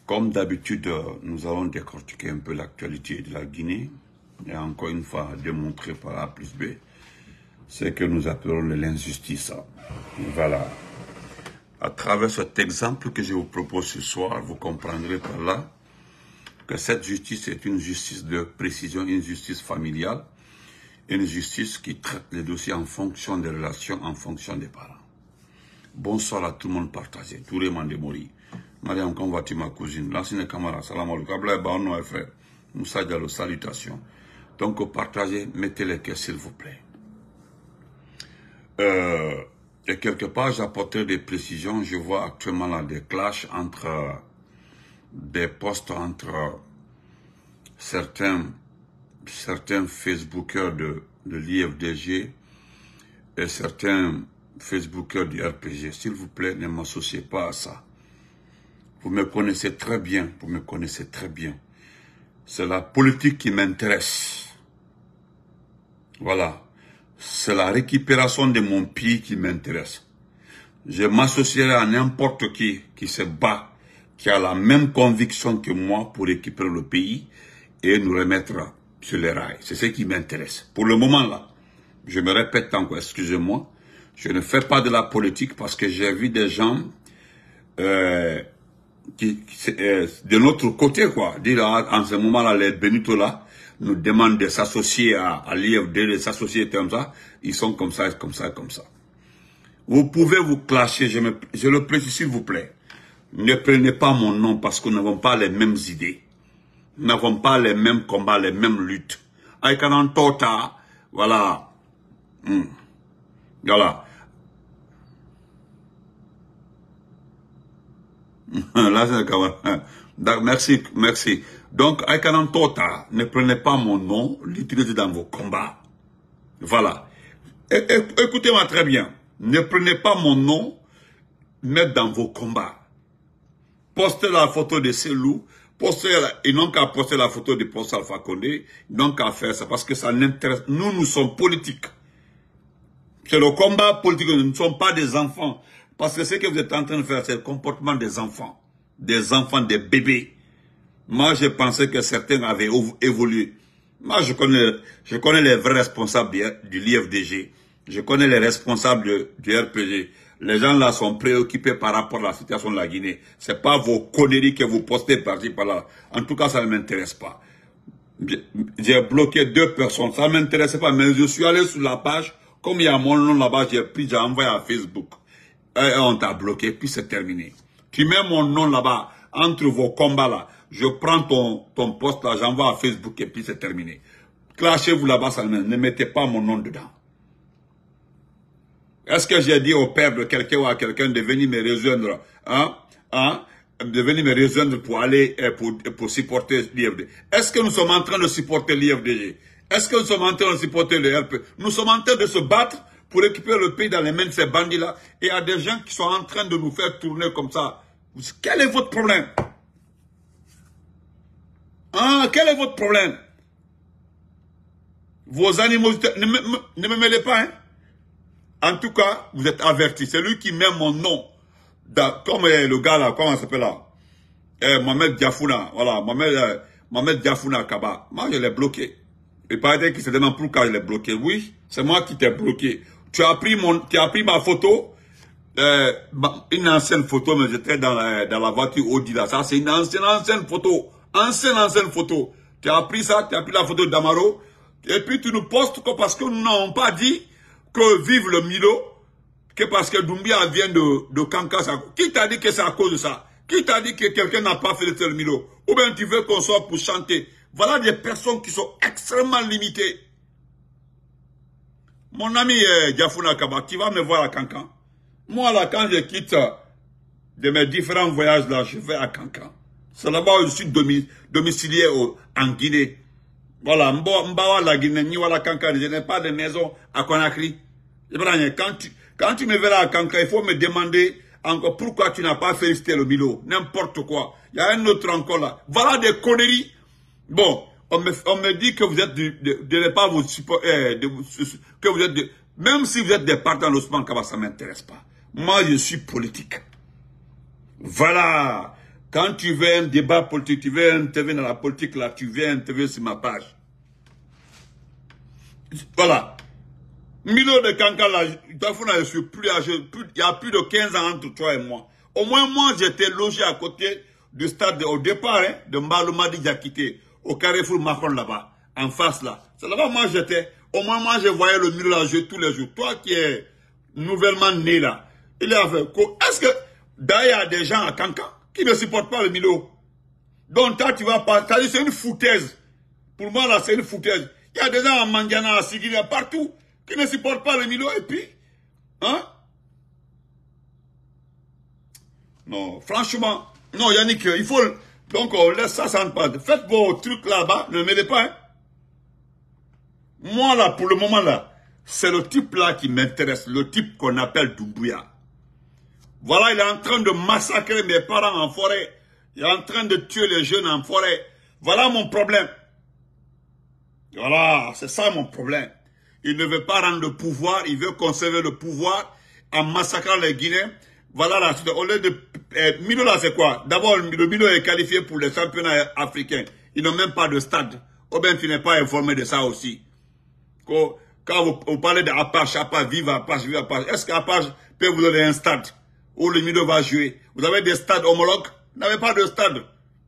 Comme d'habitude, nous allons décortiquer un peu l'actualité de la Guinée et encore une fois démontrer par A plus B ce que nous appelons l'injustice. Voilà. À travers cet exemple que je vous propose ce soir, vous comprendrez par là que cette justice est une justice de précision, une justice familiale, une justice qui traite les dossiers en fonction des relations, en fonction des parents. Bonsoir à tout le monde partagé. Touré Mandemori. Mariam, comment vas-tu ma cousine? L'ancienne Kamara, salam alaikum. Ablaï Baono frère. Moussa Diallo, salutations. Donc partagez, mettez les cœurs s'il vous plaît. Et quelque part, j'apporterai des précisions. Je vois actuellement là des clashs entre des posts entre certains Facebookers de l'IFDG et certains Facebookers du RPG. S'il vous plaît, ne m'associez pas à ça. Vous me connaissez très bien, vous me connaissez très bien. C'est la politique qui m'intéresse. Voilà. C'est la récupération de mon pays qui m'intéresse. Je m'associerai à n'importe qui se bat, qui a la même conviction que moi pour récupérer le pays et nous remettre sur les rails. C'est ce qui m'intéresse. Pour le moment là, je me répète encore, excusez-moi, je ne fais pas de la politique parce que j'ai vu des gens de notre côté, quoi. Dire en ce moment-là, les Benito là, nous demandent de s'associer à l'IFD, de s'associer comme ça. Ils sont comme ça, comme ça, comme ça. Vous pouvez vous clasher, je le précise s'il vous plaît. Ne prenez pas mon nom parce que nous n'avons pas les mêmes idées. Nous n'avons pas les mêmes combats, les mêmes luttes. Aïkanan Tota, voilà. Voilà. Là, merci, merci. Donc, Aïkanan Tota, ne prenez pas mon nom, l'utilisez dans vos combats. Voilà. Écoutez-moi très bien. Ne prenez pas mon nom, mettez dans vos combats. Postez la photo de Selou, ils n'ont qu'à poster la photo de Post Alpha Condé, ils n'ont qu'à faire ça parce que ça n'intéresse. Nous sommes politiques. C'est le combat politique, nous ne sommes pas des enfants. Parce que ce que vous êtes en train de faire, c'est le comportement des enfants. Des enfants, des bébés. Moi, je pensais que certains avaient évolué. Moi, je connais les vrais responsables du l'IFDG. Je connais les responsables du RPG. Les gens là sont préoccupés par rapport à la situation de la Guinée. C'est pas vos conneries que vous postez par-ci par-là. En tout cas, ça ne m'intéresse pas. J'ai bloqué 2 personnes. Ça ne m'intéressait pas. Mais je suis allé sur la page. Comme il y a mon nom là-bas, j'ai envoyé à Facebook. Et on t'a bloqué, puis c'est terminé. Tu mets mon nom là-bas, entre vos combats là. Je prends ton poste là, j'envoie à Facebook et puis c'est terminé. Clashez-vous là-bas, ne mettez pas mon nom dedans. Est-ce que j'ai dit au père de quelqu'un ou à quelqu'un de venir me rejoindre, de venir me rejoindre pour aller, pour supporter l'IFDG? Est-ce que nous sommes en train de supporter l'IFDG? Est-ce que nous sommes en train de supporter le RP? Nous sommes en train de se battre pour récupérer le pays dans les mains de ces bandits-là. Et il y a des gens qui sont en train de nous faire tourner comme ça. Quel est votre problème? Quel est votre problème? Vos animosités, ne me mêlez pas, hein? En tout cas, vous êtes avertis. C'est lui qui met mon nom, comme le gars là, comment il s'appelle là? Mohamed Diafouna, voilà, Mohamed Diafouna Kaba. Moi, je l'ai bloqué. Il paraît qu'il se demande pourquoi je l'ai bloqué. Oui, c'est moi qui t'ai bloqué. Tu as pris ma photo, une ancienne photo, mais j'étais dans la voiture Audi là. Ça, c'est une ancienne photo. Ancienne photo. Tu as pris ça, tu as pris la photo d'Amaro, et puis tu nous postes parce que nous n'avons pas dit que vive le Milo, que parce que Doumbia vient de Kankas. Qui t'a dit que c'est à cause de ça? Qui t'a dit que quelqu'un n'a pas fait le Milo? Ou bien tu veux qu'on soit pour chanter? Voilà des personnes qui sont extrêmement limitées. Mon ami Diafouna Kaba, qui va me voir à Kankan. Moi là, quand je quitte de mes différents voyages là, je vais à Kankan. C'est là-bas où je suis domicilié en Guinée. Voilà, Mbawa la Guinée, Niwala Kankan, je n'ai pas de maison à Conakry. Quand tu me verras à Kankan, il faut me demander encore pourquoi tu n'as pas félicité le Milo. N'importe quoi. Il y a un autre encore là. Voilà des conneries. Bon, on me dit que vous êtes de ne pas vous supporter, que vous êtes même si vous êtes des partisans d'Ousmane Kaba, ça ne m'intéresse pas. Moi, je suis politique. Voilà. Quand tu veux un débat politique, tu veux intervenir dans la politique, là, tu viens intervenir sur ma page. Voilà. Milo de Kankan, là, je suis plus âgé, il y a plus de 15 ans entre toi et moi. Au moins, moi, j'étais logé à côté du stade au départ, hein, de Mbaloumadi Diakité, au Carrefour Macron là-bas, en face là. C'est là-bas, moi, j'étais. Au moins, moi, je voyais le Milo là jouer tous les jours. Toi qui es nouvellement né là, il est avec. Est-ce que, d'ailleurs, il y a des gens à Kankan qui ne supportent pas le Milo? Donc, toi, tu vas pas, c'est une foutaise. Pour moi, là, c'est une foutaise. Il y a des gens à Mandiana, à Sigiri, partout, qui ne supportent pas le Milo, et puis, hein? Non, franchement, non, Yannick, il faut, donc, on laisse ça sans pas. Faites vos trucs là-bas, ne m'aidez pas, hein? Moi, là, pour le moment, là, c'est le type là qui m'intéresse, le type qu'on appelle Doumbouya. Voilà, il est en train de massacrer mes parents en forêt. Il est en train de tuer les jeunes en forêt. Voilà mon problème. Voilà, c'est ça mon problème. Il ne veut pas rendre le pouvoir, il veut conserver le pouvoir en massacrant les Guinéens. Voilà la suite. Au lieu de... Milo là, c'est quoi? D'abord, le Milo est qualifié pour les championnats africains. Ils n'ont même pas de stade. Ou bien tu n'es pas informé de ça aussi. Quand vous parlez d'Apache, vive Apache, est-ce qu'Apache peut vous donner un stade où le Milo va jouer? Vous avez des stades homologues? Vous n'avez pas de stade.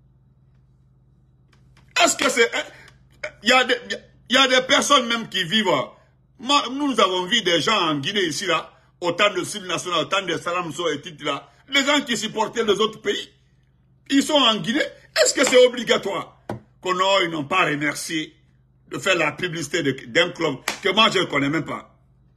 Est-ce que c'est... Il y a des personnes même qui vivent... Nous avons vu des gens en Guinée ici, là, autant de cibles nationales, autant de Salamso et titres là. Les gens qui supportaient les autres pays, ils sont en Guinée. Est-ce que c'est obligatoire ils n'ont pas remercié de faire la publicité d'un club que moi je ne connais même pas?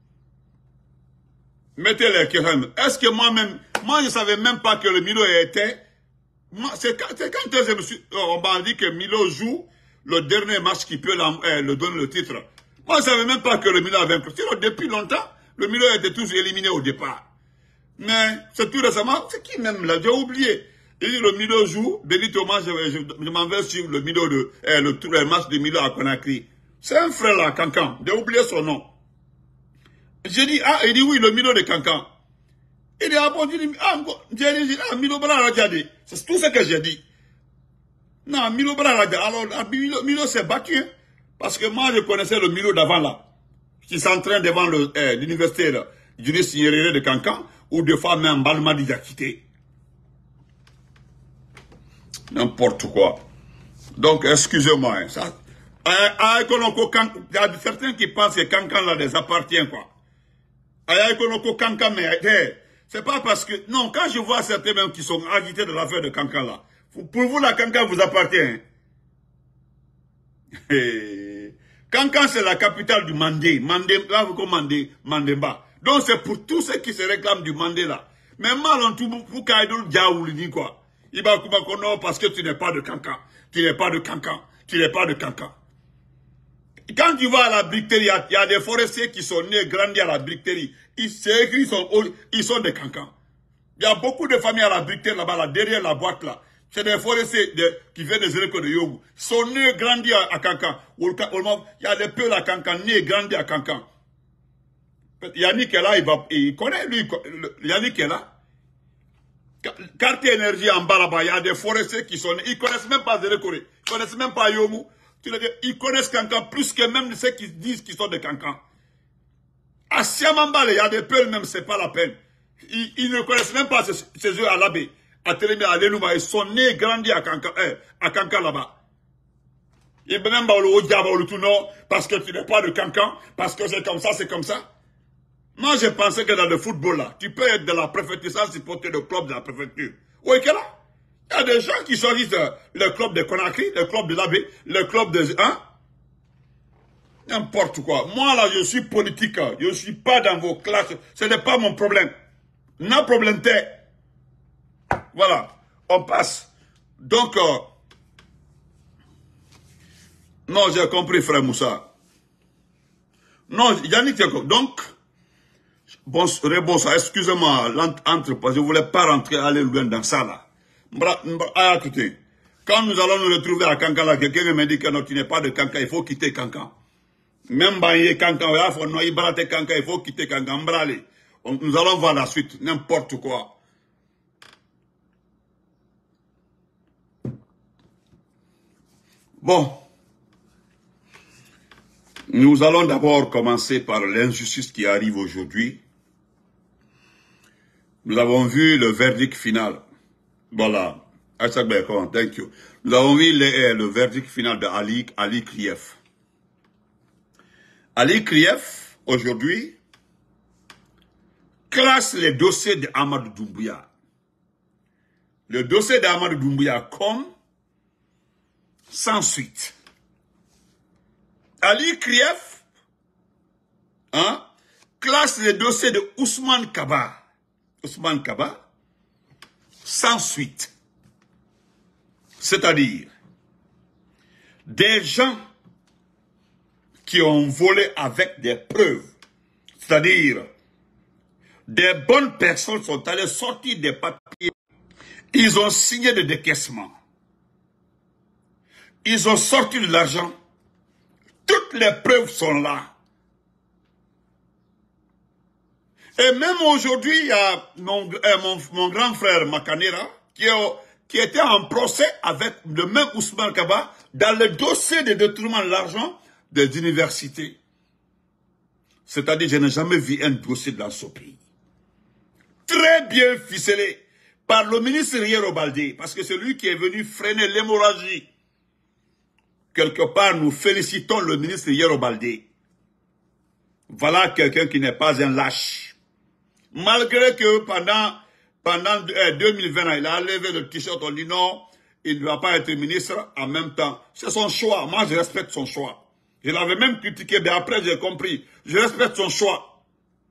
Mettez les questions. Est-ce que moi-même, je ne savais même pas que le Milo était... C'est quand on m'a dit que Milo joue le dernier match qui peut le donner le titre. Moi, je ne savais même pas que le Milo avait vaincu. Depuis longtemps, le Milo était tous éliminé au départ. Mais c'est tout récemment, c'est qui même là? J'ai oublié. Il dit le Milo joue, Denis Thomas, je m'en vais sur le Milo le match de Milo à Conakry. C'est un frère là, Kankan. J'ai oublié son nom. J'ai dit, il dit oui, le Milo de Kankan. Il dit, j'ai dit, Milo Bala Radjadi. C'est tout ce que j'ai dit. Non, Milo Bala Radjadi. Alors, Milo s'est battu, hein, parce que moi, je connaissais le Milo d'avant là, qui s'entraîne devant l'université Junis Nyerere de Kankan, ou des fois même Balmadi Diakité. N'importe quoi. Donc, excusez-moi. Hein, ça, il y a certains qui pensent que Kankan là les appartient, quoi. C'est pas parce que... Non, quand je vois certains même qui sont agités de l'affaire de Kankan là, pour vous, la Kankan vous appartient. Hein? Kankan, c'est la capitale du Mandé. Là, vous commandez Mandemba. Donc, c'est pour tous ceux qui se réclament du Mandé là. Mais mal en tout, pour Kaïdoul Diaoulini, quoi. Il va non, parce que tu n'es pas de Kankan. Tu n'es pas de Kankan. Tu n'es pas de Kankan. Quand tu vas à la briqueterie, il y a des forestiers qui sont nés, grandis à la briqueterie. C'est écrit, ils sont des Cancans. Il y a beaucoup de familles à la briqueterie là-bas, là, derrière la boîte là. C'est des forestiers qui viennent des écoles de Yogou. Ils sont nés, grandis à Cancan. Il y a des peuples à Cancan, nés, grandis à Cancan. Yannick est là, il connaît lui. Yannick est là. Quartier énergie en bas là-bas, il y a des forestiers qui sont nés. Ils ne connaissent même pas Zérekoré. Ils ne connaissent même pas Yogou. Ils connaissent Cancan plus que même ceux qui disent qu'ils sont de Cancan. À Siamambale, il y a des peuples même, c'est pas la peine. Ils ne connaissent même pas ces œufs à l'abbé. À Télémé, à Lénouma, ils sont nés, grandis à Cancan là-bas. Ils ne même pas le diable ou le tout non, parce que tu n'es pas de Cancan, parce que c'est comme ça, c'est comme ça. Moi, je pensais que dans le football là, tu peux être de la préfecture sans supporter le club de la préfecture. Oui, qu'est là? Il y a des gens qui choisissent le club de Conakry, le club de l'abbé, le club de... Hein? N'importe quoi. Moi, là, je suis politique. Je ne suis pas dans vos classes. Ce n'est pas mon problème. Non problème t'es. Voilà. On passe. Donc, non, j'ai compris, frère Moussa. Non, Yannick, donc, bonsoir, excusez-moi, je ne voulais pas rentrer, aller loin dans ça, là. Écoutez, quand nous allons nous retrouver à Kankan, quelqu'un me dit que non, tu n'es pas de Kankan, il faut quitter Kankan. Même Baye Kankan, il faut quitter Kankan. Nous allons voir la suite, n'importe quoi. Bon, nous allons d'abord commencer par l'injustice qui arrive aujourd'hui. Nous avons vu le verdict final. Voilà. Thank you. Nous avons vu le verdict final de Ali Krief. Ali Krief, aujourd'hui, classe les dossiers de Amadou Doumbouya. Le dossier d'Amadou Doumbouya comme sans suite. Ali Krief classe les dossiers de Ousmane Kaba. Ousmane Kaba sans suite. C'est-à-dire des gens qui ont volé avec des preuves. C'est-à-dire des bonnes personnes sont allées sortir des papiers. Ils ont signé des décaissements. Ils ont sorti de l'argent. Toutes les preuves sont là. Et même aujourd'hui, il y a mon grand frère Makanera qui était en procès avec le même Ousmane Kaba dans le dossier de détournement de l'argent des universités. C'est-à-dire, je n'ai jamais vu un dossier dans ce pays. Très bien ficelé par le ministre Yero Baldé, parce que c'est lui qui est venu freiner l'hémorragie. Quelque part, nous félicitons le ministre Yero Baldé. Voilà quelqu'un qui n'est pas un lâche. Malgré que pendant 2020, il a levé le t-shirt, on dit non, il ne va pas être ministre en même temps. C'est son choix. Moi, je respecte son choix. Je l'avais même critiqué, mais après, j'ai compris. Je respecte son choix.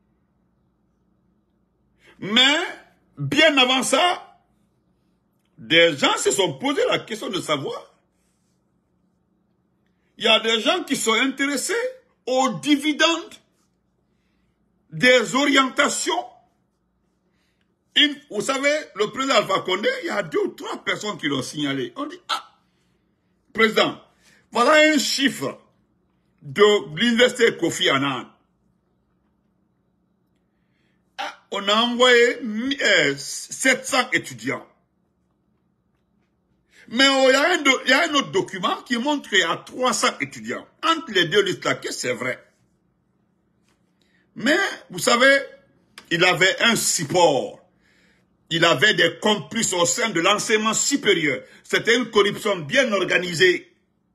Mais, bien avant ça, des gens se sont posé la question de savoir. Il y a des gens qui sont intéressés aux dividendes, des orientations. Vous savez, le président Alpha Condé, il y a 2 ou 3 personnes qui l'ont signalé. On dit, ah, président, voilà un chiffre de l'université Kofi Annan. Ah, on a envoyé 700 étudiants. Mais il y a un autre document qui montre qu'il y a 300 étudiants. Entre les deux listes là, c'est vrai. Mais, vous savez, il avait un support. Il avait des complices au sein de l'enseignement supérieur. C'était une corruption bien organisée.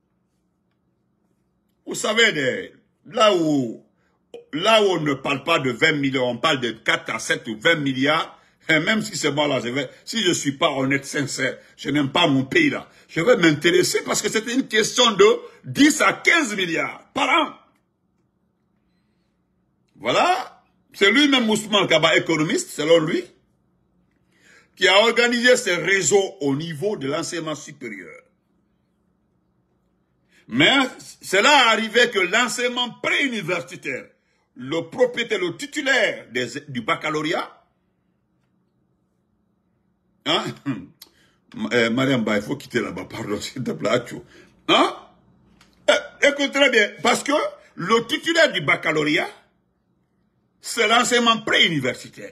Vous savez, là où on ne parle pas de 20 millions, on parle de 4 à 7 ou 20 milliards, et même si c'est moi là, si je ne suis pas honnête, sincère, je n'aime pas mon pays là, je vais m'intéresser parce que c'était une question de 10 à 15 milliards par an. Voilà, c'est lui-même Ousmane Kaba, économiste, selon lui, qui a organisé ces réseaux au niveau de l'enseignement supérieur. Mais cela est arrivé que l'enseignement préuniversitaire, le propriétaire, le titulaire du baccalauréat, Mariam Ba, il faut quitter là-bas, pardon, s'il te plaît, écoute très bien, parce que le titulaire du baccalauréat, c'est l'enseignement préuniversitaire.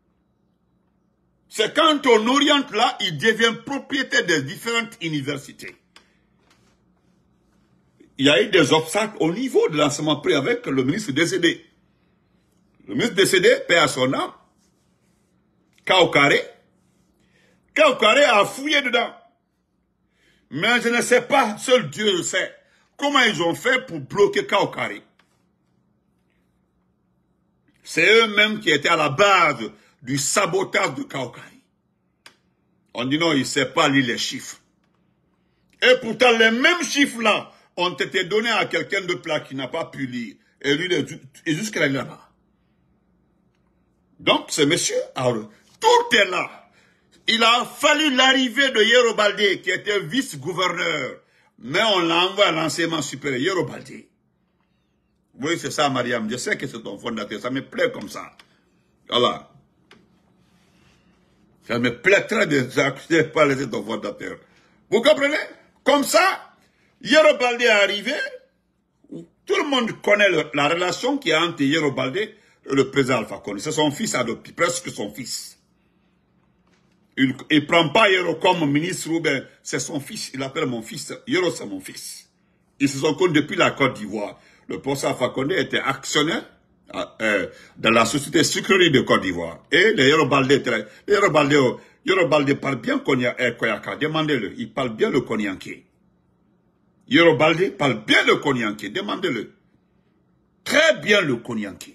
C'est quand on oriente là, il devient propriétaire des différentes universités. Il y a eu des obstacles au niveau de l'enseignement pré avec le ministre décédé. Le ministre décédé, paix à son âme, Kaokare a fouillé dedans. Mais je ne sais pas, seul Dieu le sait, comment ils ont fait pour bloquer Kaokare. C'est eux-mêmes qui étaient à la base du sabotage de Kaokare. On dit non, il ne sait pas lire les chiffres. Et pourtant, les mêmes chiffres-là ont été donnés à quelqu'un de plat qui n'a pas pu lire. Et lui, il est jusqu'à là-bas. Donc, ce monsieur, alors, tout est là. Il a fallu l'arrivée de Yero Baldé, qui était vice-gouverneur. Mais on l'a envoyé à l'enseignement supérieur, Yero Baldé. Oui, c'est ça, Mariam. Je sais que c'est ton fondateur. Ça me plaît comme ça. Voilà. Ça me plaît très de ne pas laisser ton fondateur. Vous comprenez? Comme ça, Yero Baldé est arrivé. Tout le monde connaît la relation qu'il y a entre Yero Baldé et le président Alpha Condé. C'est son fils adoptif, presque son fils. Il ne prend pas Yoro comme ministre ou bien c'est son fils. Il appelle mon fils. Yoro, c'est mon fils. Ils se sont connus depuis la Côte d'Ivoire. Le professeur Alpha Condé était actionnaire dans la société sucrerie de Côte d'Ivoire. Et les Yoro Baldé parle bien Koyaka. Demandez-le. Il parle bien le Konyanké. Yoro Baldé parle bien le Konyanké. Demandez-le. Très bien le Konyanké.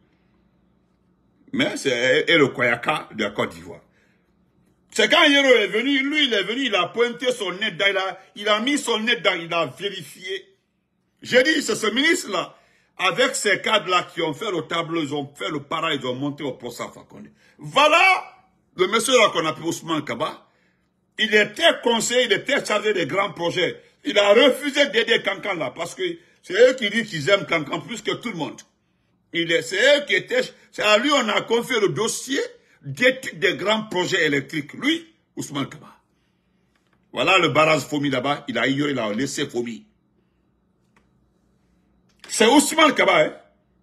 Mais c'est le Koyaka de la Côte d'Ivoire. C'est quand Yoro est venu, lui il est venu, il a pointé son nez dedans, il a mis son nez dedans, il a vérifié. J'ai dit, c'est ce ministre-là, avec ces cadres-là qui ont fait le tableau, ils ont fait le para, ils ont monté au procès Alpha Condé. Voilà le monsieur-là qu'on appelle Ousmane Kaba. Il était conseiller, il était chargé des grands projets. Il a refusé d'aider Kankan là, parce que c'est eux qui disent qu'ils aiment Kankan plus que tout le monde. C'est eux qui étaient, c'est à lui on a confié le dossier d'études des grands projets électriques. Lui, Ousmane Kaba. Voilà le barrage Fomi là-bas, il a ignoré, il a laissé Fomi. C'est Ousmane Kaba, hein.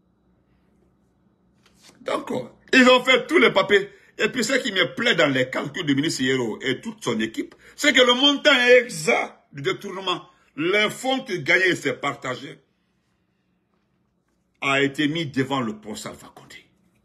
Donc, ils ont fait tous les papiers. Et puis, ce qui me plaît dans les calculs du ministre Yoro et toute son équipe, c'est que le montant exact du détournement, les fonds qu'il gagnait et s'est partagé, a été mis devant le procès Alpha Condé.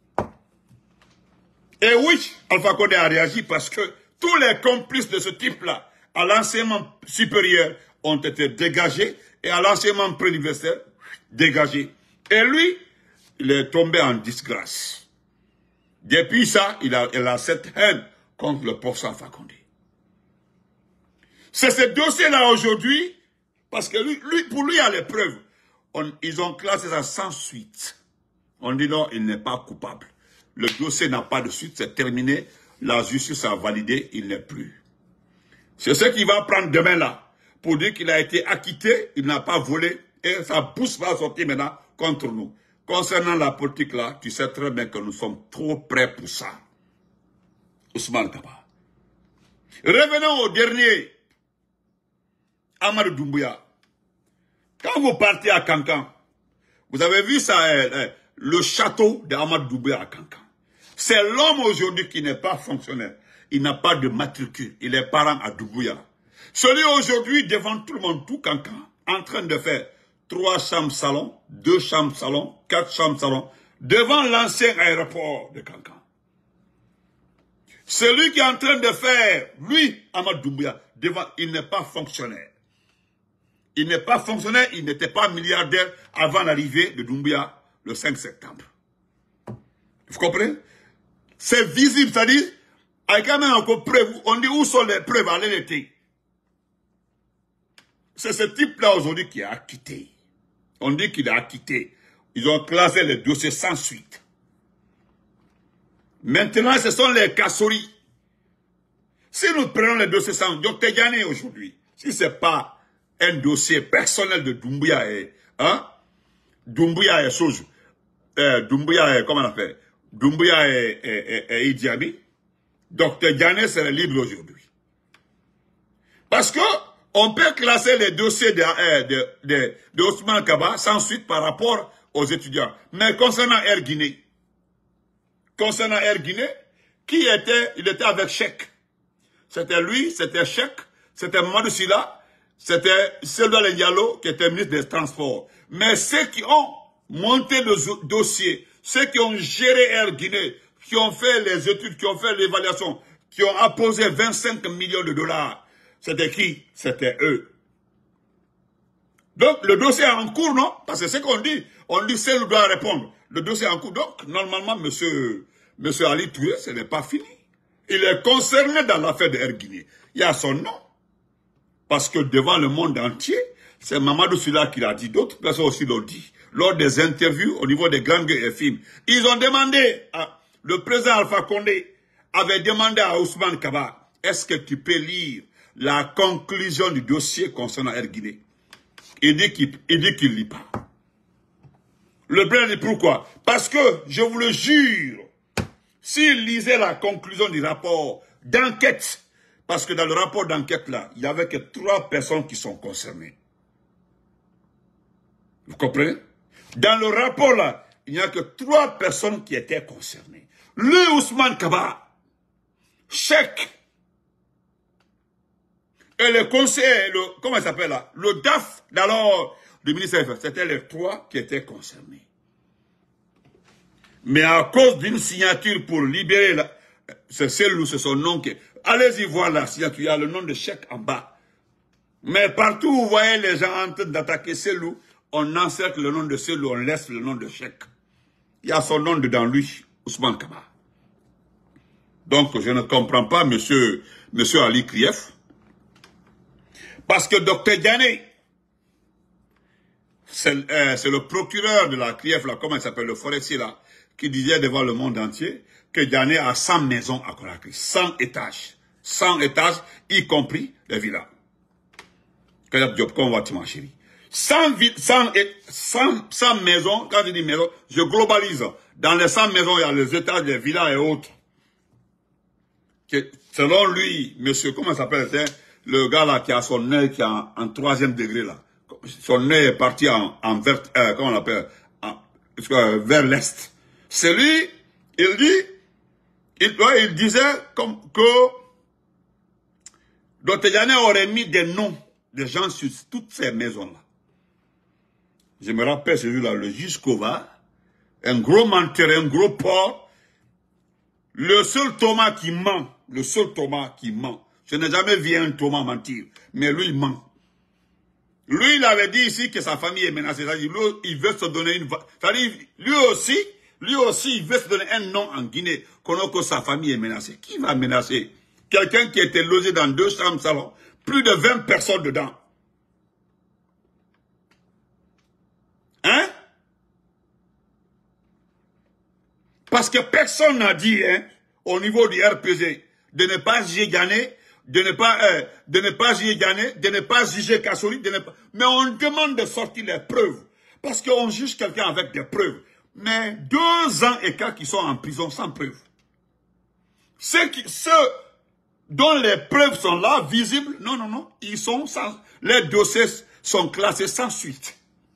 Et oui, Alpha Condé a réagi parce que tous les complices de ce type-là, à l'enseignement supérieur, ont été dégagés et à l'enseignement préuniversitaire, dégagés. Et lui, il est tombé en disgrâce. Depuis ça, il a cette haine contre le professeur Alpha Condé. C'est ce dossier-là aujourd'hui, parce que pour lui, il y a les preuves. Ils ont classé ça sans suite. On dit non, il n'est pas coupable. Le dossier n'a pas de suite, c'est terminé. La justice a validé, il n'est plus. C'est ce qu'il va prendre demain là, pour dire qu'il a été acquitté, il n'a pas volé, et sa bouche va sortir maintenant contre nous. Concernant la politique là, tu sais très bien que nous sommes trop près pour ça. Ousmane Kaba. Revenons au dernier. Amadou Doumbouya. Quand vous partez à Kankan, vous avez vu ça, le château d'Amadou Doumbouya à Kankan. C'est l'homme aujourd'hui qui n'est pas fonctionnaire. Il n'a pas de matricule. Il est parent à Doumbouya. Celui aujourd'hui devant tout le monde, tout Kankan, en train de faire 3 chambres salon, 2 chambres salon, 4 chambres salon, devant l'ancien aéroport de Kankan. Celui qui est en train de faire, lui, Amadou Doumbouya, devant, il n'est pas fonctionnaire. Il n'est pas fonctionnaire, il n'était pas milliardaire avant l'arrivée de Doumbouya le 5 septembre. Vous comprenez? C'est visible, c'est-à-dire, avec quand même encore preuve, on dit où sont les preuves, allez l'été. C'est ce type-là aujourd'hui qui a acquitté. On dit qu'il a acquitté. Ils ont classé les dossiers sans suite. Maintenant, ce sont les casseries. Si nous prenons les dossiers sans suite, Dr Diané aujourd'hui, si ce n'est pas un dossier personnel de Doumbouya et Doumbouya et chose, Doumbouya et comment on appelle, Doumbouya et Idi Amin, Dr Diané serait libre aujourd'hui. Parce que on peut classer les dossiers de Ousmane Kaba sans suite par rapport aux étudiants. Mais concernant Air Guinée, qui était, il était avec Cheikh. C'était lui, c'était Cheikh, c'était Mamadou Sylla, c'était Selwa Diallo qui était ministre des Transports. Mais ceux qui ont monté le dossier, ceux qui ont géré Air Guinée, qui ont fait les études, qui ont fait l'évaluation, qui ont apposé 25 millions de dollars, c'était qui? C'était eux. Donc, le dossier est en cours, non? Parce que c'est ce qu'on dit. On dit, c'est lui doit répondre. Le dossier est en cours. Donc, normalement, monsieur Ali Touré, ce n'est pas fini. Il est concerné dans l'affaire de Air Guinée. Il y a son nom. Parce que devant le monde entier, c'est Mamadou Sylla qui l'a dit. D'autres personnes aussi l'ont dit. Lors des interviews au niveau des grands gueules et films. Ils ont demandé, le président Alpha Condé avait demandé à Ousmane Kaba, est-ce que tu peux lire la conclusion du dossier concernant Air Guinée? Il dit qu'il ne lit pas. Le président dit pourquoi? Parce que, je vous le jure, s'il lisait la conclusion du rapport d'enquête, parce que dans le rapport d'enquête là, il n'y avait que 3 personnes qui sont concernées. Vous comprenez? Dans le rapport là, il n'y a que 3 personnes qui étaient concernées. Le Ousmane Kaba, Chèque. Et le conseil, comment il s'appelle là? Le DAF, d'alors, du ministère, c'était les 3 qui étaient concernés. Mais à cause d'une signature pour libérer c'est Selou, c'est son nom qui... Allez-y voir la signature, il y a le nom de Chèque en bas. Mais partout où vous voyez les gens en train d'attaquer Selou, on encercle le nom de Selou, on laisse le nom de Chèque. Il y a son nom dedans, lui, Ousmane Kaba. Donc, je ne comprends pas, monsieur Ali Krief. Parce que Dr Diané, c'est le procureur de la Krief, là, comment il s'appelle, le forestier, là, qui disait devant le monde entier que Diané a 100 maisons à Conakry, 100 étages. 100 étages, y compris les villas. Kadab Diop, comment va-tu, ma chérie? 100 maisons, quand je dis maisons, je globalise. Dans les 100 maisons, il y a les étages, les villas et autres. Selon lui, monsieur, comment ça s'appelle, c'est le gars là qui a son œil qui est en 3e degré là. Son œil est parti en vert, comment on l'appelle, vers l'est. C'est lui, il dit, il disait comme que Dr Diané aurait mis des noms des gens sur toutes ces maisons-là. Je me rappelle celui-là, le juge Kova, un gros menteur, un gros porc, le seul Thomas qui ment, je n'ai jamais vu un Thomas mentir, mais lui il ment. Lui il avait dit ici que sa famille est menacée, c'est-à-dire lui il veut se donner une... C'est-à-dire lui aussi il veut se donner un nom en Guinée, que sa famille est menacée. Qui va menacer? Quelqu'un qui était logé dans 2 chambres salon, plus de 20 personnes dedans. Hein? Parce que personne n'a dit, hein, au niveau du RPG, de ne pas juger Diané, de ne pas juger Diané, de ne pas juger Kassori, mais on demande de sortir les preuves. Parce qu'on juge quelqu'un avec des preuves. Mais 2 ans et quelques qui sont en prison sans preuves. Ceux dont les preuves sont là, visibles, non, ils sont les dossiers sont classés sans suite.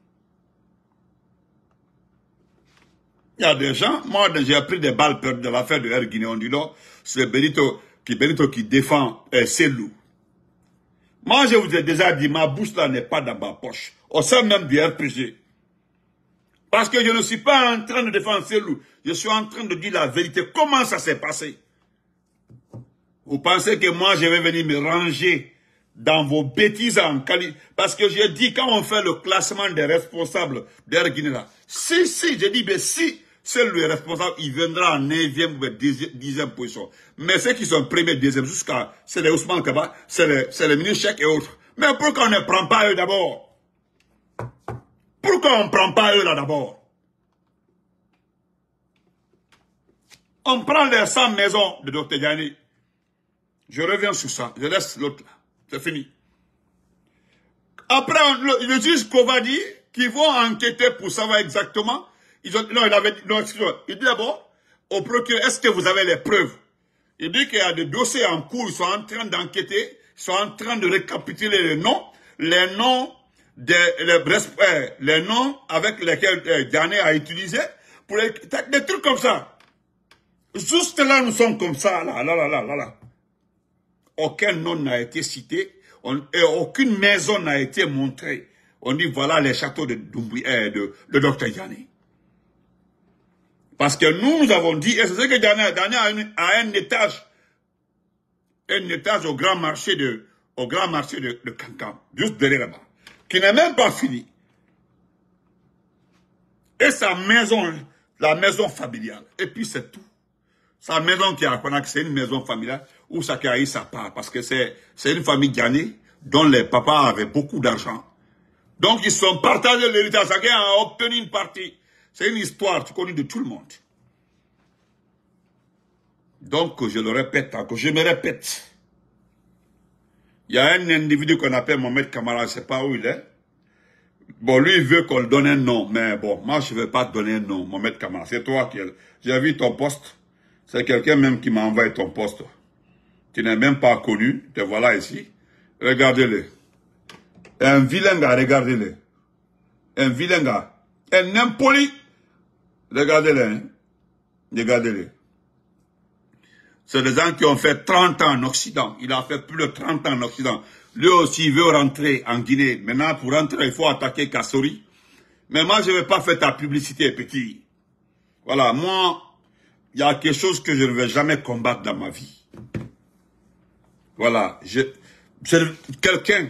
Il y a des gens, moi j'ai pris des balles de l'affaire de Air Guinée, on dit non, c'est Benito qui défend Selou. Moi je vous ai déjà dit, ma bouche là n'est pas dans ma poche, au sein même du RPG. Parce que je ne suis pas en train de défendre Selou, je suis en train de dire la vérité, comment ça s'est passé. Vous pensez que moi je vais venir me ranger dans vos bêtises en qualité. Parce que j'ai dit, quand on fait le classement des responsables d'Air Guinée là, si, j'ai dit, mais si c'est le responsable, il viendra en 9e ou 10e position. Mais ceux qui sont premiers, 2e, jusqu'à, c'est les Ousmane Kaba, c'est les ministres Chèques et autres. Mais pourquoi on ne prend pas eux d'abord? Pourquoi on ne prend pas eux là d'abord? On prend les 100 maisons de Dr Diané. Je reviens sur ça, je laisse l'autre là. C'est fini. Après, le juge Kova dit qu'ils vont enquêter pour savoir exactement. Il dit d'abord au procureur, est-ce que vous avez les preuves? Il dit qu'il y a des dossiers en cours, ils sont en train d'enquêter, ils sont en train de récapituler les noms avec lesquels Diané a utilisé, pour des trucs comme ça. Juste là, nous sommes comme ça, là. Aucun nom n'a été cité, et aucune maison n'a été montrée. On dit voilà les châteaux de Dr Diané. Parce que nous avons dit, et c'est ce que Diané a un étage au grand marché de Kankan, juste derrière là-bas, qui n'est même pas fini. Et sa maison, la maison familiale, et puis c'est tout. Sa maison qui est à Conakry, c'est une maison familiale où chacun a eu sa part. Parce que c'est une famille Diané dont les papas avaient beaucoup d'argent. Donc ils sont partagés l'héritage. Chacun a obtenu une partie. C'est une histoire, tu connais de tout le monde. Donc je le répète, encore, je me répète. Il y a un individu qu'on appelle Mohamed Kamara, je ne sais pas où il est. Bon, lui, il veut qu'on lui donne un nom. Mais bon, moi, je ne vais pas te donner un nom, Mohamed Kamara. C'est toi qui... J'ai vu ton poste. C'est quelqu'un même qui m'a envoyé ton poste. Tu n'es même pas connu. Te voilà ici. Regardez-le. Un vilain gars, regardez-le. Un vilain gars. Un impoli. Regardez-le. Hein. Regardez-le. C'est des gens qui ont fait 30 ans en Occident. Il a fait plus de 30 ans en Occident. Lui aussi, il veut rentrer en Guinée. Maintenant, pour rentrer, il faut attaquer Kassori. Mais moi, je ne vais pas faire ta publicité, petit. Voilà, moi, il y a quelque chose que je ne vais jamais combattre dans ma vie. Voilà, quelqu'un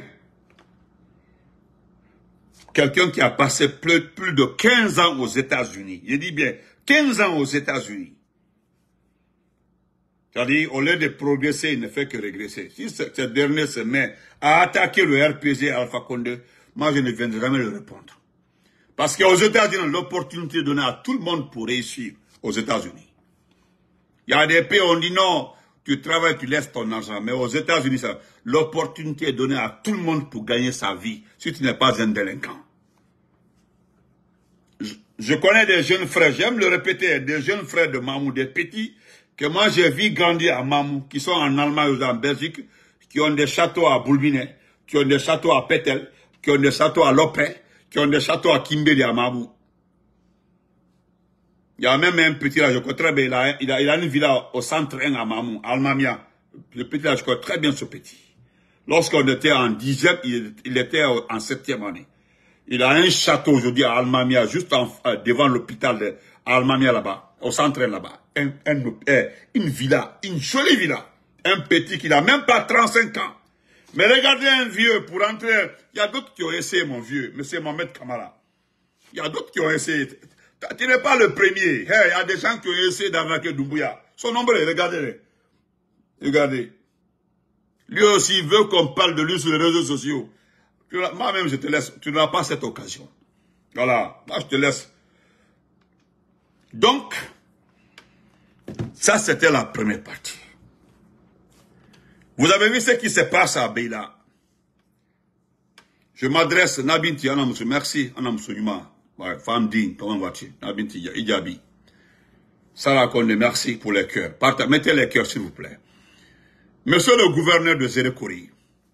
qui a passé plus de 15 ans aux États-Unis. Je dis bien, 15 ans aux États-Unis. C'est-à-dire, au lieu de progresser, il ne fait que régresser. Si ce dernier se met à attaquer le RPG Alpha Condé, moi, je ne viendrai jamais le répondre. Parce qu'aux États-Unis, l'opportunité donnée à tout le monde pour réussir aux États-Unis. Il y a des pays où on dit non, tu travailles, tu laisses ton argent. Mais aux États-Unis, l'opportunité est donnée à tout le monde pour gagner sa vie, si tu n'es pas un délinquant. Je connais des jeunes frères, j'aime le répéter, des jeunes frères de Mamou, des petits, que moi j'ai vu grandir à Mamou, qui sont en Allemagne ou en Belgique, qui ont des châteaux à Boulbinet, qui ont des châteaux à Pétel, qui ont des châteaux à Lopé, qui ont des châteaux à Kimbeli à Mamou. Il y a même un petit là, je connais très bien, il a une villa au centre 1 à Mamou, à Almamia. Le petit là, je connais très bien ce petit. Lorsqu'on était en 10e, il était en 7e année. Il a un château aujourd'hui à Almamia, juste devant l'hôpital de Almamia là-bas, au centre là-bas. Une villa, une jolie villa. Un petit qui n'a même pas 35 ans. Mais regardez un vieux pour entrer. Il y a d'autres qui ont essayé, mon vieux, M. Mohamed Kamara. Il y a d'autres qui ont essayé. Tu n'es pas le premier. Hey, il y a des gens qui ont essayé d'arnaquer Doumbouya. Son nombre, regardez-les. Regardez. Lui aussi veut qu'on parle de lui sur les réseaux sociaux. Moi-même, je te laisse. Tu n'as pas cette occasion. Voilà. Là, je te laisse. Donc, ça, c'était la première partie. Vous avez vu ce qui se passe à Beila. Je m'adresse, Nabinti, Anamoussou, merci, Anamoussou Yuma. Ouais, femme digne, comment vas-tu? Nabinti, Idjabi. Sarah Kondé, merci pour les cœurs. Mettez les cœurs, s'il vous plaît. Monsieur le gouverneur de Zérekori,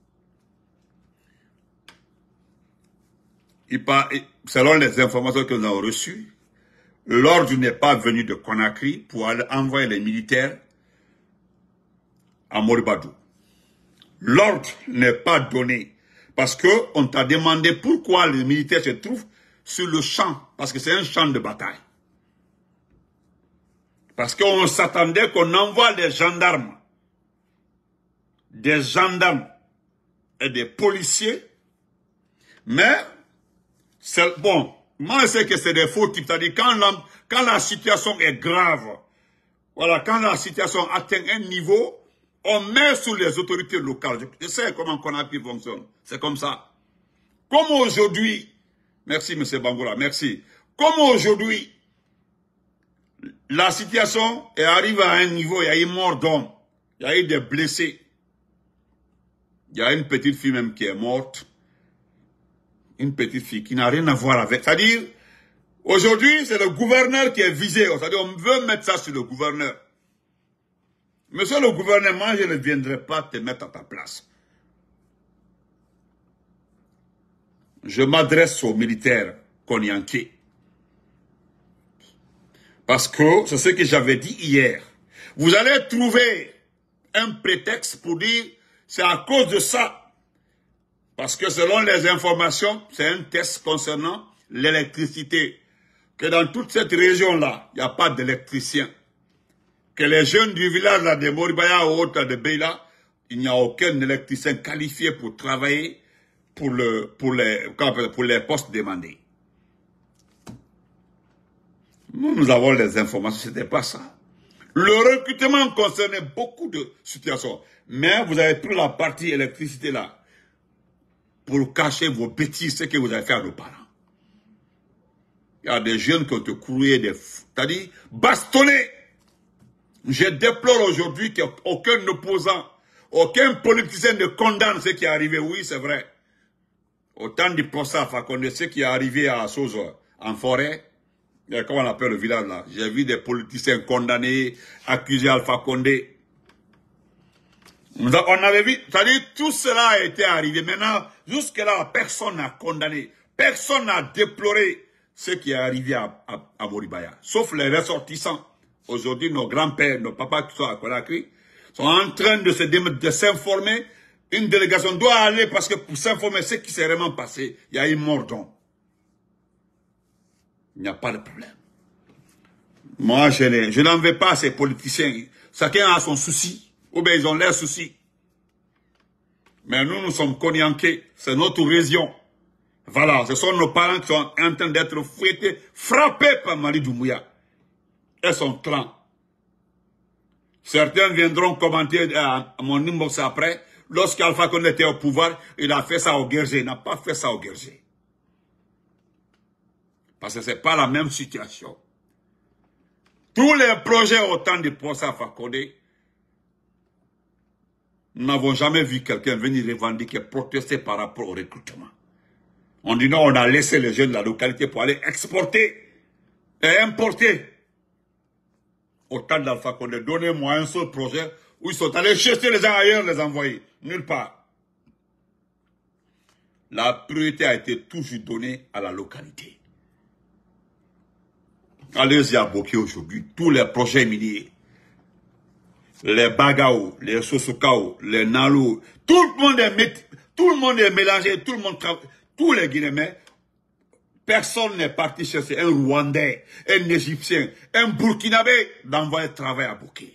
selon les informations que nous avons reçues, l'ordre n'est pas venu de Conakry pour aller envoyer les militaires à Moribadou. L'ordre n'est pas donné parce qu'on t'a demandé pourquoi les militaires se trouvent sur le champ, parce que c'est un champ de bataille. Parce qu'on s'attendait qu'on envoie des gendarmes et des policiers, mais c'est bon. Moi, je sais que c'est des faux types. C'est-à-dire, quand la situation est grave, voilà, quand la situation atteint un niveau, on met sous les autorités locales. Je sais comment Conakry fonctionne. C'est comme ça. Comme aujourd'hui, merci M. Bangoura, merci. Comme aujourd'hui, la situation est arrivée à un niveau, il y a eu mort d'hommes, il y a eu des blessés. Il y a une petite fille même qui est morte. Une petite fille qui n'a rien à voir avec. C'est-à-dire, aujourd'hui, c'est le gouverneur qui est visé. C'est-à-dire, on veut mettre ça sur le gouverneur. Monsieur le gouverneur, moi, je ne viendrai pas te mettre à ta place. Je m'adresse aux militaires konyankais. Parce que c'est ce que j'avais dit hier. Vous allez trouver un prétexte pour dire c'est à cause de ça. Parce que selon les informations, c'est un test concernant l'électricité. Que dans toute cette région-là, il n'y a pas d'électricien. Que les jeunes du village là, de Moribaya ou autres de Beila, il n'y a aucun électricien qualifié pour travailler pour les postes demandés. Nous avons les informations, ce n'était pas ça. Le recrutement concernait beaucoup de situations. Mais vous avez pris la partie électricité là pour cacher vos bêtises, ce que vous avez fait à nos parents. Il y a des jeunes qui ont te couru c'est-à-dire bastonné. Je déplore aujourd'hui qu'aucun opposant, aucun politicien ne condamne ce qui est arrivé. Oui, c'est vrai. Au temps du procès à Fakonde, ce qui est arrivé à Sozo, en forêt, comment on appelle le village là, j'ai vu des politiciens condamnés, accusés à Alpha Condé. On avait vu, c'est-à-dire tout cela a été arrivé. Maintenant, jusque-là, personne n'a condamné, personne n'a déploré ce qui est arrivé à Moribaya, sauf les ressortissants Aujourd'hui, nos grands-pères, nos papas qui sont à Conakry, sont en train de s'informer. Une délégation doit aller parce que pour s'informer ce qui s'est vraiment passé, il y a une mort d'homme. Il n'y a pas de problème. Moi, je n'en veux pas à ces politiciens. Chacun a son souci, ou bien ils ont leurs soucis. Mais nous, nous sommes Konyankés, c'est notre région. Voilà, ce sont nos parents qui sont en train d'être fouettés, frappés par Mali Doumbouya et son clan. Certains viendront commenter à mon inbox après. Lorsqu'Alpha Condé était au pouvoir, il a fait ça au Guerger. Il n'a pas fait ça au Guerger. Parce que ce n'est pas la même situation. Tous les projets au temps de procès Alpha Condé, nous n'avons jamais vu quelqu'un venir revendiquer, protester par rapport au recrutement. On dit non, on a laissé les jeunes de la localité pour aller exporter et importer. Au temps d'Alpha Condé, donnez-moi un seul projet où ils sont allés chercher les gens ailleurs, les envoyer. Nulle part. La priorité a été toujours donnée à la localité. Allez-y à Boké aujourd'hui, tous les projets miniers, les Bagao, les Sosokao, les Nalo, tout le monde est mélangé, tout le monde travaille, tous les Guinéens. Personne n'est parti chercher un Rwandais, un Égyptien, un Burkinabé d'envoyer travail à Boké.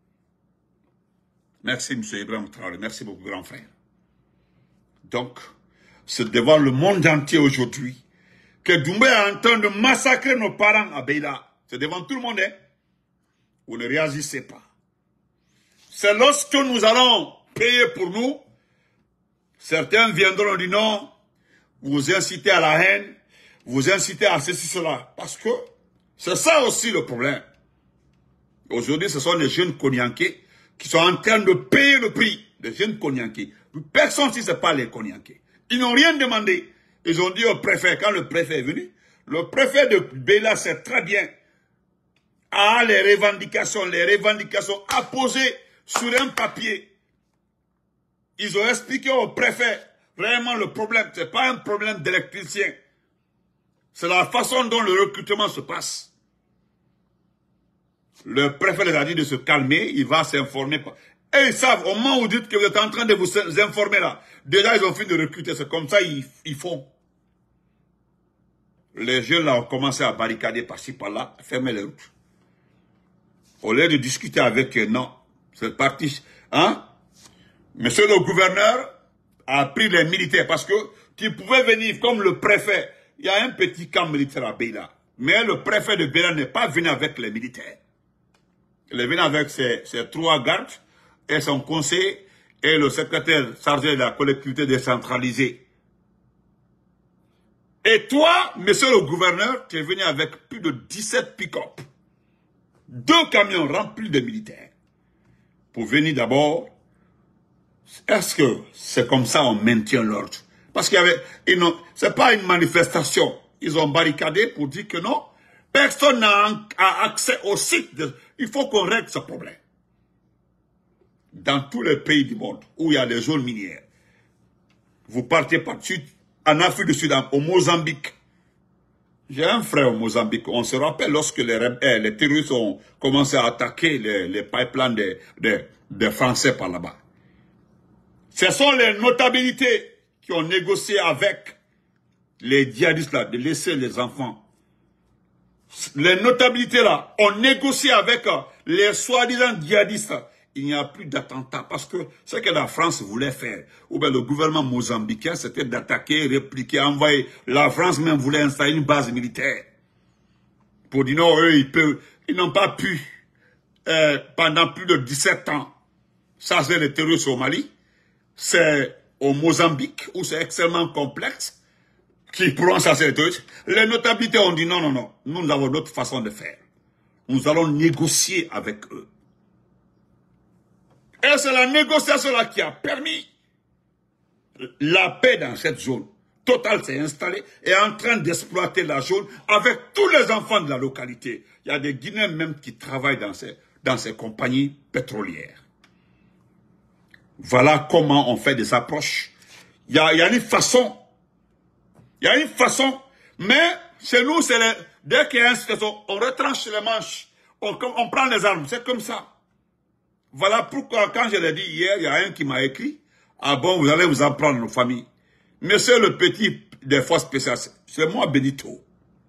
Merci, M. Ibrahim Traoré. Merci beaucoup, grand frère. Donc, c'est devant le monde entier aujourd'hui que Doumbouya est en train de massacrer nos parents à Beila. C'est devant tout le monde, hein? Vous ne réagissez pas. C'est lorsque nous allons payer pour nous, certains viendront dire non, vous incitez à la haine, vous incitez à ceci, cela. Parce que c'est ça aussi le problème. Aujourd'hui, ce sont les jeunes Konyankés qui sont en train de payer le prix. Les jeunes Konyankés. Personne si ce n'est pas les Konyankés. Ils n'ont rien demandé. Ils ont dit au préfet, quand le préfet est venu, le préfet de Beila sait très bien les revendications apposées sur un papier. Ils ont expliqué au préfet vraiment le problème. Ce n'est pas un problème d'électricien. C'est la façon dont le recrutement se passe. Le préfet les a dit de se calmer, il va s'informer. Et ils savent, au moment où vous dites que vous êtes en train de vous informer là, déjà ils ont fini de recruter, c'est comme ça ils font. Les jeunes là ont commencé à barricader par-ci par-là, à fermer les routes. Au lieu de discuter avec eux, non, c'est parti. Hein? Monsieur le gouverneur a pris les militaires parce que tu pouvais venir comme le préfet. Il y a un petit camp militaire à Beila. Mais le préfet de Beila n'est pas venu avec les militaires. Il est venu avec ses 3 gardes et son conseiller et le secrétaire chargé de la collectivité décentralisée. Et toi, monsieur le gouverneur, tu es venu avec plus de 17 pick-up. 2 camions remplis de militaires. Pour venir d'abord, est-ce que c'est comme ça on maintient l'ordre? Parce qu'il y avait, c'est pas une manifestation. Ils ont barricadé pour dire que non, personne n'a accès au site. Il faut qu'on règle ce problème. Dans tous les pays du monde où il y a des zones minières, vous partez par sud, en Afrique du Sud, au Mozambique. J'ai un frère au Mozambique. On se rappelle lorsque les terroristes ont commencé à attaquer les pipelines des Français par là-bas. Ce sont les notabilités qui ont négocié avec les djihadistes là, de laisser les enfants. Les notabilités là ont négocié avec les soi-disant djihadistes. Il n'y a plus d'attentats parce que ce que la France voulait faire, ou bien le gouvernement mozambicain, c'était d'attaquer, répliquer, envoyer. La France même voulait installer une base militaire. Pour dire non, eux, ils n'ont pas pu, pendant plus de 17 ans, chasser les terroristes au Mali. C'est au Mozambique, où c'est extrêmement complexe, qui pourront chasser les terroristes. Les notabilités ont dit non, non, non, nous avons notre façon de faire. Nous allons négocier avec eux. Et c'est la négociation-là qui a permis la paix dans cette zone. Total s'est installé et est en train d'exploiter la zone avec tous les enfants de la localité. Il y a des Guinéens même qui travaillent dans ces compagnies pétrolières. Voilà comment on fait des approches. Il y a une façon. Il y a une façon. Mais chez nous, dès qu'il y a une situation, on retranche les manches. on prend les armes, c'est comme ça. Voilà pourquoi, quand je l'ai dit hier, il y a un qui m'a écrit, ah bon, vous allez vous en prendre nos familles. Monsieur le petit des forces spéciales, c'est moi Benito.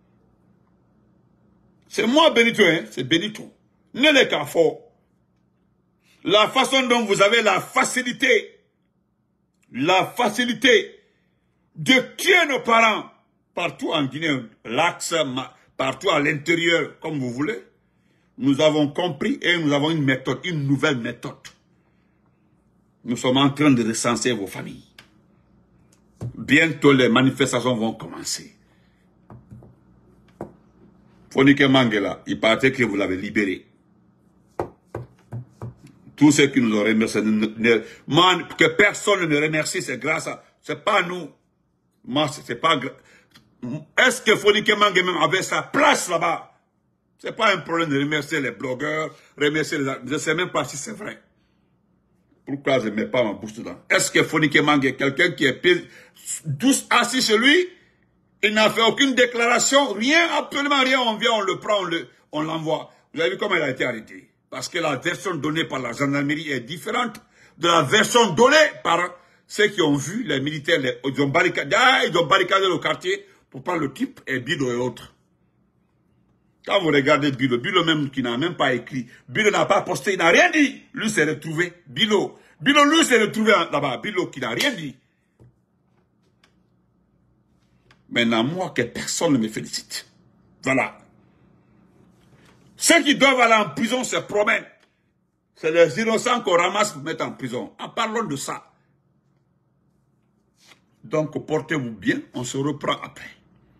C'est moi Benito, hein, c'est Benito. Ne les cas fort. La façon dont vous avez la facilité de tuer nos parents partout en Guinée, l'axe, partout à l'intérieur, comme vous voulez. Nous avons compris et nous avons une méthode, une nouvelle méthode. Nous sommes en train de recenser vos familles. Bientôt les manifestations vont commencer. Fonike Mangela, il paraît que vous l'avez libéré. Tous ceux qui nous ont remerciés, que personne ne me remercie, c'est grâce à... C'est pas nous. Moi, c'est pas... Est-ce que Fonike Mangela même avait sa place là-bas? C'est pas un problème de remercier les blogueurs, remercier les... Je ne sais même pas si c'est vrai. Pourquoi je ne mets pas ma bouche dedans? Est-ce que Fonike Mangela, quelqu'un qui est douce assis chez lui, il n'a fait aucune déclaration, rien, absolument rien, on vient, on le prend, on l'envoie. Vous avez vu comment il a été arrêté? Parce que la version donnée par la gendarmerie est différente de la version donnée par ceux qui ont vu les militaires. Ils ont barricadé le quartier pour prendre le type et Bilo et autres. Quand vous regardez Bilo même qui n'a même pas écrit, Bilo n'a pas posté, il n'a rien dit. Lui s'est retrouvé, Bilo lui s'est retrouvé là-bas, Bilo qui n'a rien dit. Maintenant, moi, que personne ne me félicite. Voilà. Ceux qui doivent aller en prison se promènent. C'est les innocents qu'on ramasse pour mettre en prison. En parlant de ça. Donc, portez-vous bien, on se reprend après.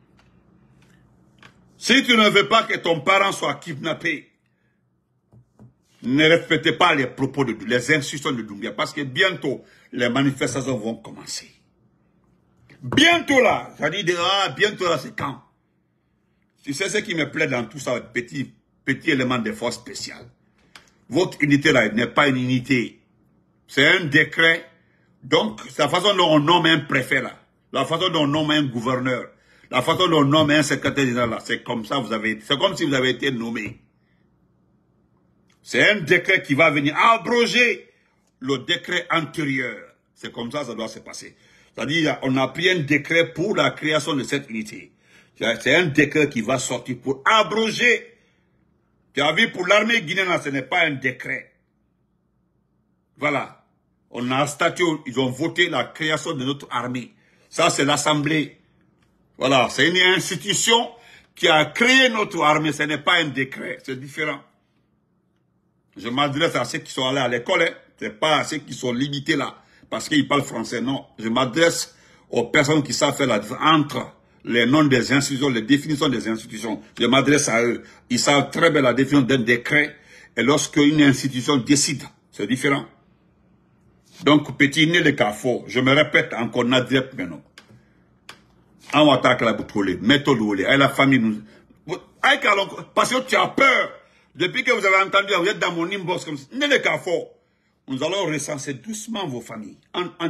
Si tu ne veux pas que ton parent soit kidnappé, ne respectez pas les propos, les instructions de Doumbia, parce que bientôt, les manifestations vont commencer. Bientôt là, bientôt là, c'est quand? Tu sais ce qui me plaît dans tout ça, petit élément de force spéciale. Votre unité là n'est pas une unité. C'est un décret. Donc, c'est la façon dont on nomme un préfet là. La façon dont on nomme un gouverneur. La façon dont on nomme un secrétaire général là. C'est comme ça, c'est comme si vous avez été nommé. C'est un décret qui va venir abroger le décret antérieur. C'est comme ça doit se passer. C'est-à-dire, on a pris un décret pour la création de cette unité. C'est un décret qui va sortir pour abroger. Tu as vu, pour l'armée guinéenne, ce n'est pas un décret. Voilà. On a statué, ils ont voté la création de notre armée. Ça, c'est l'Assemblée. Voilà, c'est une institution qui a créé notre armée. Ce n'est pas un décret, c'est différent. Je m'adresse à ceux qui sont allés à l'école, hein. C'est pas à ceux qui sont limités là. Parce qu'ils parlent français, non. Je m'adresse aux personnes qui savent faire la différence entre les noms des institutions, les définitions des institutions. Je m'adresse à eux. Ils savent très bien la définition d'un décret. Et lorsque une institution décide, c'est différent. Donc, petit né le carrefour, je me répète encore, Nadrep maintenant. On attaque la boutoule, méthode ou la famille nous. Parce que tu as peur. Depuis que vous avez entendu, vous êtes dans mon inbox comme ça. Né le carrefour. Nous allons recenser doucement vos familles.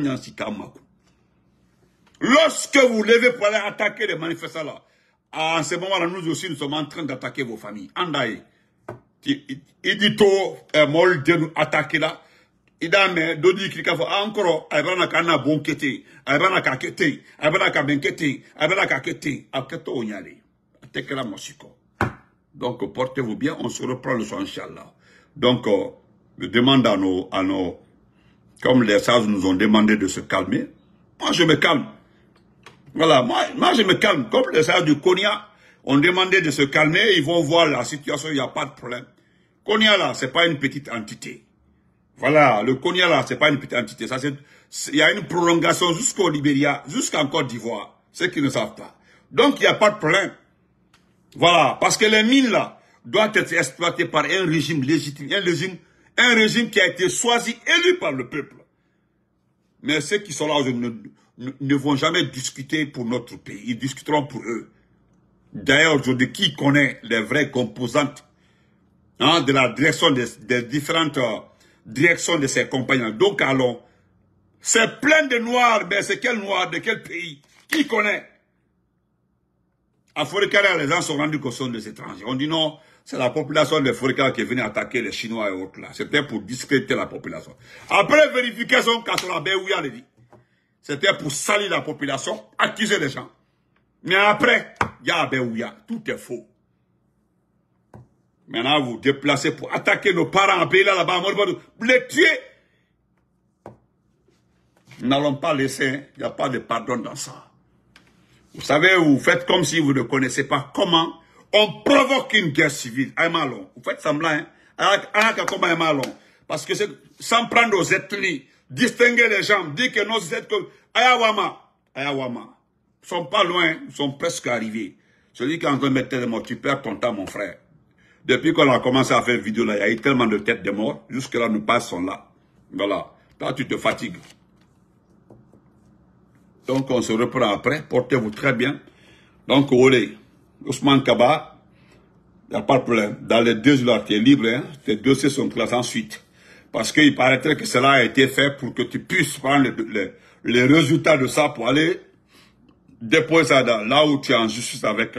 Lorsque vous levez pour aller attaquer les manifestants là, en ce moment-là, nous aussi, nous sommes en train d'attaquer vos familles. Andaï. Il dit tout, mol de nous attaquer là. Il a mais dodi qui encore, aïbana kana bonkete, aïbana kakete, aïbana kabenkete, aïbana kakete, aketo onyale. Atekela mosiko. Donc, portez-vous bien, on se reprend le soir, Inch'Allah. Donc, je demande à nos, comme les sages nous ont demandé de se calmer, moi je me calme. Voilà, moi je me calme. Comme les sages du Konya ont demandé de se calmer, ils vont voir la situation, il n'y a pas de problème. Konya là, c'est pas une petite entité. Voilà, le Konya là, c'est pas une petite entité. Il y a une prolongation jusqu'au Libéria, jusqu'en Côte d'Ivoire, ceux qui ne savent pas. Donc il n'y a pas de problème. Voilà, parce que les mines là doivent être exploitées par un régime légitime, un régime qui a été choisi, élu par le peuple. Mais ceux qui sont là aujourd'hui ne vont jamais discuter pour notre pays. Ils discuteront pour eux. D'ailleurs, aujourd'hui, qui connaît les vraies composantes de la direction des différentes directions de ces compagnies. Donc, allons. C'est plein de noirs, mais c'est quel noir, de quel pays? Qui connaît? À Forêt-Carrère, les gens sont rendus compte des étrangers. On dit non, C'est la population des Foricains qui est venue attaquer les Chinois et autres là. C'était pour discréditer la population. Après vérification, Kassola Béouya le dit. C'était pour salir la population, accuser les gens. Mais après, il y a Béouya. Tout est faux. Maintenant, vous déplacez pour attaquer nos parents en pays là-bas, les tuer. Nous n'allons pas laisser, il n'y a pas de pardon dans ça. Vous savez, vous faites comme si vous ne connaissez pas comment on provoque une guerre civile. Vous faites semblant, hein? Parce que c'est sans prendre aux ethnies, distinguer les gens, dire que nos ethnies, Ayawama, ils sont pas loin, ils sont presque arrivés. Celui qui est en train de mettre des morts, tu perds ton temps, mon frère. Depuis qu'on a commencé à faire vidéo là, il y a eu tellement de têtes de morts, jusque-là, nos pages sont là. Voilà. Là, tu te fatigues. Donc, on se reprend après. Portez-vous très bien. Donc, olé. Ousmane Kaba, il n'y a pas de problème. Dans les 2 jours, tu es libre. Hein? Tes dossiers sont classés ensuite. Parce qu'il paraîtrait que cela a été fait pour que tu puisses prendre les résultats de ça pour aller déposer ça là où tu es en justice avec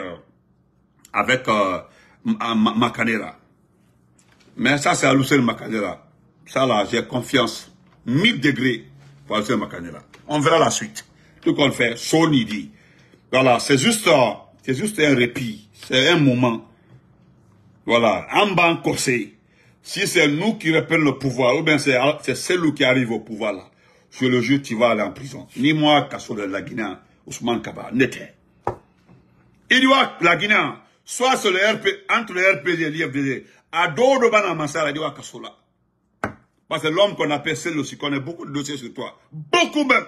Makanera. Mais ça, c'est Alucene Makanera. Ça, là, j'ai confiance. 1000 degrés pour Alucene Makanera. On verra la suite. Tout qu'on fait, Sony dit. Voilà, c'est juste un répit. C'est un moment. Voilà, en bas corsé. Si c'est nous qui reprenons le pouvoir, ou bien c'est celui qui arrive au pouvoir là, je le jure, tu vas aller en prison. Ni moi, Kassola la Guinée, Ousmane Kaba, n'était. Il doit la Guinée, soit sur le entre le RPG et l'IFDD, à dos de Bana Massala, il doit Kassola. Parce que l'homme qu'on appelle celui aussi connaît beaucoup de dossiers sur toi. Beaucoup même.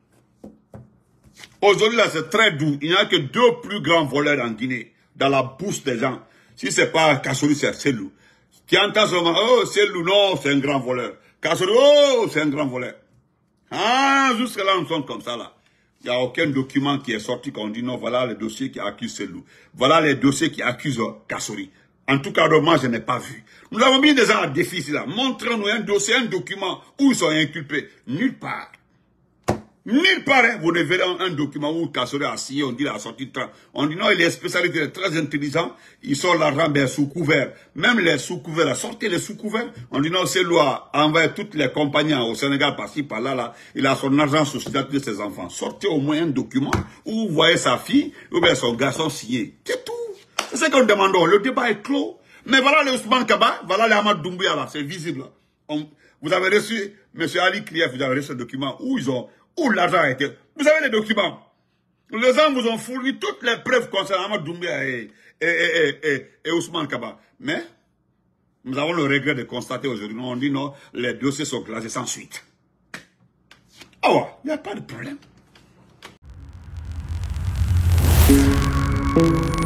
Aujourd'hui, là, c'est très doux. Il n'y a que 2 plus grands voleurs en Guinée, dans la bouche des gens. Si c'est pas Kassola, c'est Selou. Qui entend seulement, oh, Selou, non, c'est un grand voleur. Kassola, oh, c'est un grand voleur. Ah, jusque là, nous sommes comme ça, là. Il n'y a aucun document qui est sorti qu'on dit non, voilà les dossiers qui accusent Selou. Voilà les dossiers qui accusent Kassola. En tout cas, moi, je n'ai pas vu. Nous avons mis des gens à défi, là. Montrez-nous un dossier, un document où ils sont inculpés. Nulle part. Nulle part, hein, vous ne verrez un document où Kassola a signé, on dit la sortie de train. On dit non, il est spécialisé, il est très intelligent, il sort l'argent bien sous couvert. Même les sous couverts, sortez les sous couverts. On dit non, c'est loi, envers toutes les compagnies au Sénégal, par-ci, par-là, là, il a son argent sous statut de ses enfants. Sortez au moins un document où vous voyez sa fille, ou bien son garçon signé. C'est tout. C'est ce qu'on demande. Le débat est clos. Mais voilà le Ousmane Kaba, voilà les Ahmad Doumbouya, là, c'est visible. Vous avez reçu, M. Ali Krief, vous avez reçu ce document où l'argent a été. Vous avez les documents. Les gens vous ont fourni toutes les preuves concernant Ahmad Doumbouya et Ousmane Kaba. Mais, nous avons le regret de constater aujourd'hui, on dit non, les dossiers sont classés sans suite. Ah ouais, il n'y a pas de problème.